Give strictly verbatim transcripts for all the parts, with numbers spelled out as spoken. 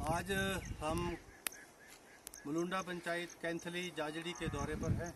आज हम मुलुंडा पंचायत कैंथली जाजड़ी के दौरे पर हैं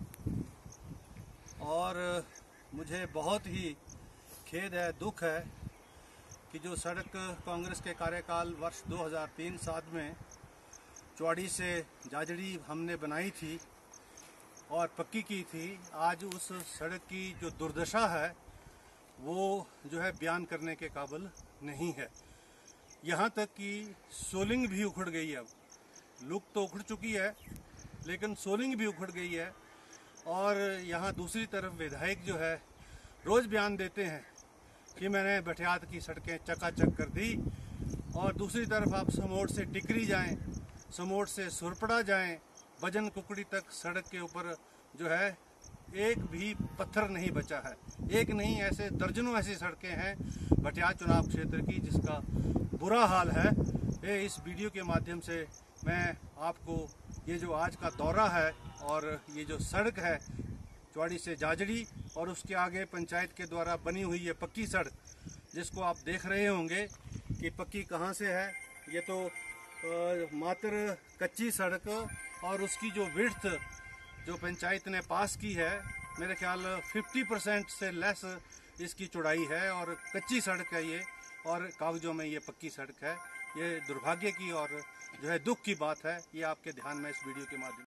और मुझे बहुत ही खेद है, दुख है कि जो सड़क कांग्रेस के कार्यकाल वर्ष दो हज़ार तीन सात में चौड़ी से जाजड़ी हमने बनाई थी और पक्की की थी, आज उस सड़क की जो दुर्दशा है वो जो है बयान करने के काबिल नहीं है। यहाँ तक कि सोलिंग भी उखड़ गई है। अब लुक तो उखड़ चुकी है लेकिन सोलिंग भी उखड़ गई है। और यहाँ दूसरी तरफ विधायक जो है रोज़ बयान देते हैं कि मैंने बटियात की सड़कें चकाचक कर दी, और दूसरी तरफ आप समोट से टिकरी जाएं, समोट से सुरपड़ा जाएं, भजन कुकड़ी तक सड़क के ऊपर जो है एक भी पत्थर नहीं बचा है। एक नहीं, ऐसे दर्जनों ऐसी सड़कें हैं बटियात चुनाव क्षेत्र की जिसका बुरा हाल है। ये इस वीडियो के माध्यम से मैं आपको ये जो आज का दौरा है और ये जो सड़क है चौड़ी से जाजड़ी और उसके आगे पंचायत के द्वारा बनी हुई है पक्की सड़क, जिसको आप देख रहे होंगे कि पक्की कहाँ से है। ये तो मात्र कच्ची सड़क और उसकी जो विड्थ जो पंचायत ने पास की है मेरे ख्याल पचास परसेंट से लेस इसकी चौड़ाई है और कच्ची सड़क है ये, और कागजों में ये पक्की सड़क है। ये दुर्भाग्य की और जो है दुख की बात है। ये आपके ध्यान में इस वीडियो के माध्यम